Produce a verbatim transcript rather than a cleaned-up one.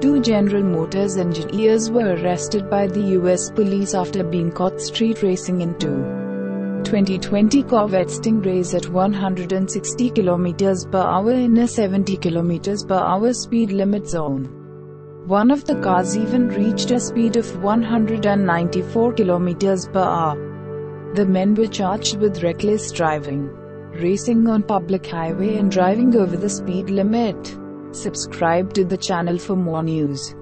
Two General Motors engineers were arrested by the U S police after being caught street racing in two twenty twenty Corvette Stingrays at one hundred sixty kilometers per hour in a seventy kilometers per hour speed limit zone. One of the cars even reached a speed of one hundred ninety-four kilometers per hour. The men were charged with reckless driving, racing on public highway and driving over the speed limit. Subscribe to the channel for more news.